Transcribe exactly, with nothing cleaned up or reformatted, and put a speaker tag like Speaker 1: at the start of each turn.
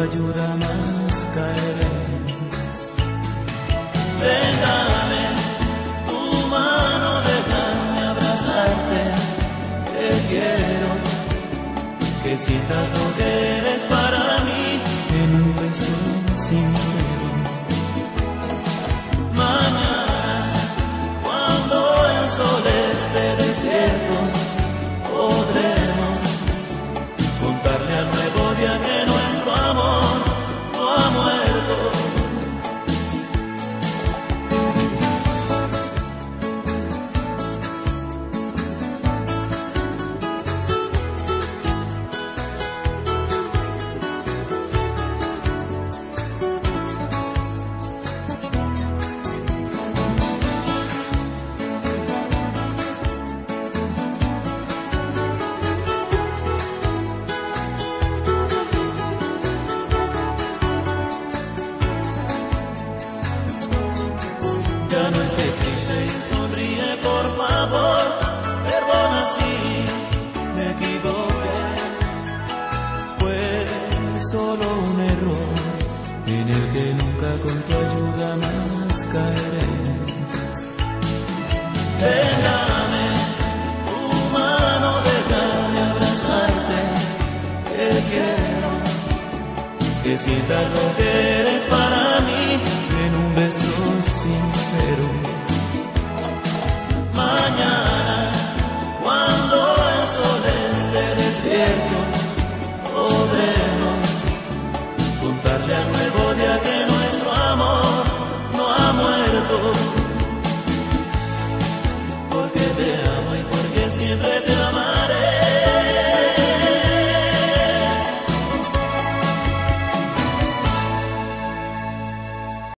Speaker 1: ayuda más caeré. Ven, dame tu mano, déjame abrazarte. Te quiero, que sientas lo que eres para mí en un beso sincero. Mañana, cuando el sol esté despierto, podremos contarle al nuevo día que nuestro amor no ha muerto. Ya no estés triste y sonríe, por favor. Perdona si me equivoqué. Fue solo un error en el que nunca con tu ayuda más caeré. Ven, dame tu mano, déjame abrazarte. Te quiero, que sientas lo que eres para mí en un beso sincero.